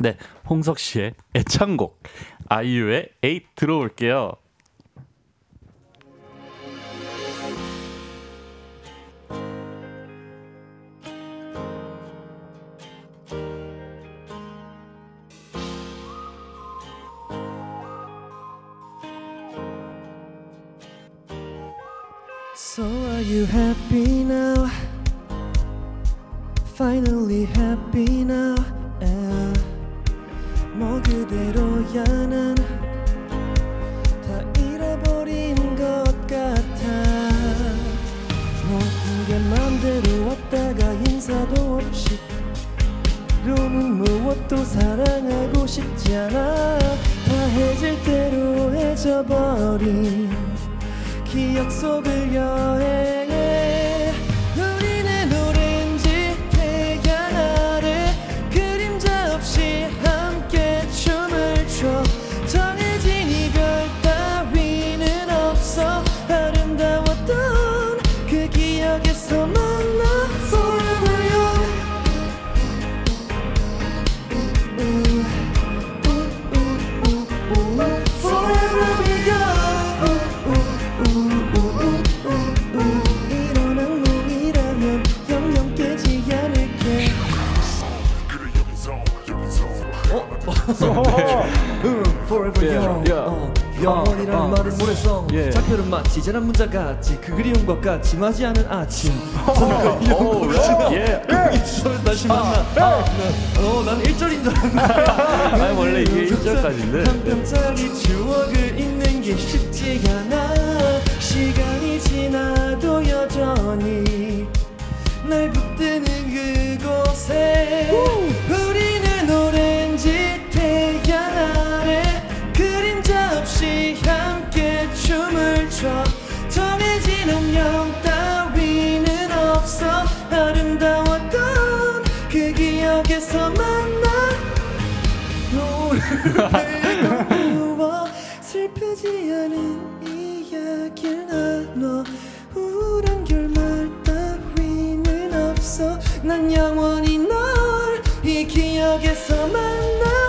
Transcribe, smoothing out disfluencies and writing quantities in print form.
네, 홍석 씨의 애창곡 아이유의 8 들어올게요. So are you happy now? Finally happy now. 뭐 그대로야 난 다 잃어버린 것 같아. 모든 게 맘대로 왔다가 인사도 없이 이로는 무엇도 사랑하고 싶지 않아. 다 해질 대로 해져버린 기억 속을 여행해. 우리는 오렌지 태양 아래 그림자 없이 함께 춤을 춰. 정해진 이별 따위는 없어. 아름다웠던 그 기억에서 만나. Forever young. Forever be young. 이런 악몽이라면 영영 깨지 않을게. Forever young. 영원이라는 말을 모래성. 작별은 마치 재난 문자 같이 그 그리운 것 같이 맞지 않은 아침. 서로가 영원을 서로 다시 만나. 난 1절인 줄 알았는데. 아니 원래 이게 1절까지인데 한 뼘짜리 추억을 잊는 게 쉽지 않아. 시간이 지나도 여전히 날 붙드는 그곳에 우리는 오렌지 태양 아래 그림자 없이 함께 춤을 춰. 정해진 운명 따위는 없어. 아름다웠던 그 기억에서 만나. 노래를 부어 슬프지 않은 이야기를 나눠. 우울한 결말 따위는 없어. 난 영원히 널 이 기억에서 만나.